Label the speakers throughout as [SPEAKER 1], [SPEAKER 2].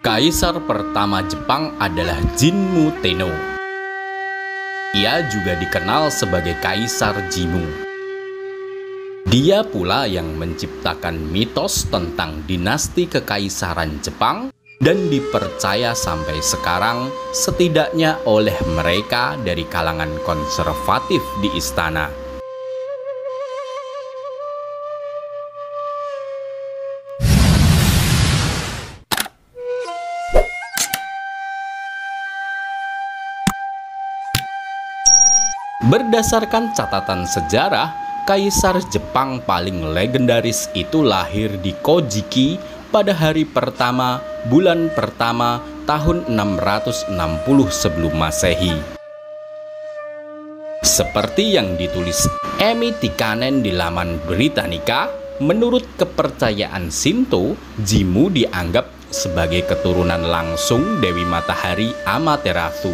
[SPEAKER 1] Kaisar pertama Jepang adalah Jinmu Tenno. Ia juga dikenal sebagai Kaisar Jimmu. Dia pula yang menciptakan mitos tentang dinasti kekaisaran Jepang dan dipercaya sampai sekarang setidaknya oleh mereka dari kalangan konservatif di istana. Berdasarkan catatan sejarah, Kaisar Jepang paling legendaris itu lahir di Kojiki pada hari pertama, bulan pertama, tahun 660 sebelum Masehi. Seperti yang ditulis Emi Tikkanen di laman Britannica, menurut kepercayaan Shinto, Jimmu dianggap sebagai keturunan langsung Dewi Matahari Amaterasu.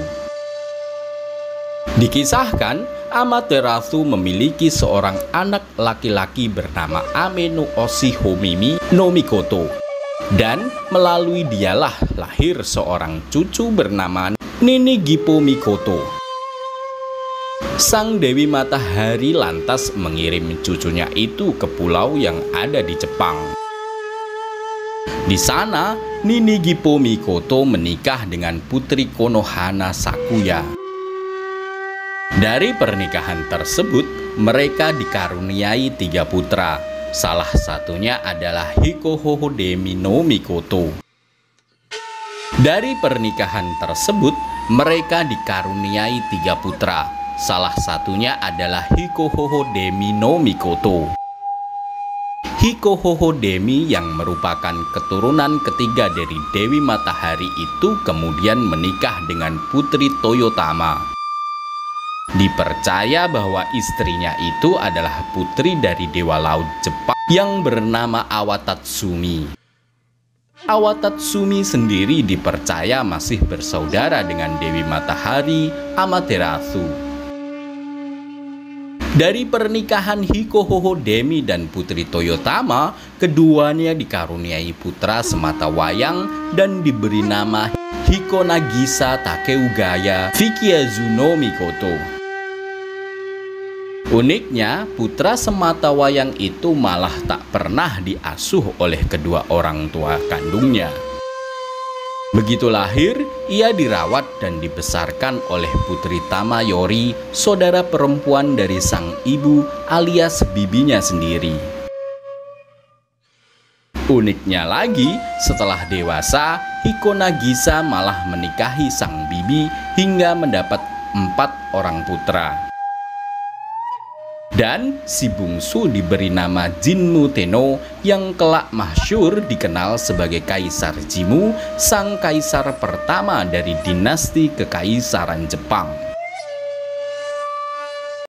[SPEAKER 1] Dikisahkan, Amaterasu memiliki seorang anak laki-laki bernama Ame no Oshi Homimi no Mikoto. Dan melalui dialah lahir seorang cucu bernama Ninigippo Mikoto. Sang Dewi Matahari lantas mengirim cucunya itu ke pulau yang ada di Jepang. Di sana, Ninigippo Mikoto menikah dengan putri Konohana Sakuya. Dari pernikahan tersebut, mereka dikaruniai 3 putra. Salah satunya adalah Hikohohodemi no Mikoto. Dari pernikahan tersebut, mereka dikaruniai 3 putra. Salah satunya adalah Hikohohodemi no Mikoto. Hikohohodemi yang merupakan keturunan ketiga dari Dewi Matahari itu kemudian menikah dengan putri Toyotama. Dipercaya bahwa istrinya itu adalah putri dari dewa laut Jepang yang bernama Awatatsumi. Awatatsumi sendiri dipercaya masih bersaudara dengan Dewi Matahari Amaterasu. Dari pernikahan Hikohohodemi dan putri Toyotama, keduanya dikaruniai putra sematawayang dan diberi nama Hikonagisa Takeugaya Fikiezu no Mikoto. Uniknya, putra sematawayang itu malah tak pernah diasuh oleh kedua orang tua kandungnya. Begitu lahir, ia dirawat dan dibesarkan oleh putri Tamayori, saudara perempuan dari sang ibu alias bibinya sendiri. Uniknya lagi, setelah dewasa, Hikonagisa malah menikahi sang bibi hingga mendapat 4 orang putra. Dan si bungsu diberi nama Jinmu Tenno yang kelak masyhur dikenal sebagai Kaisar Jimmu, sang kaisar pertama dari dinasti kekaisaran Jepang.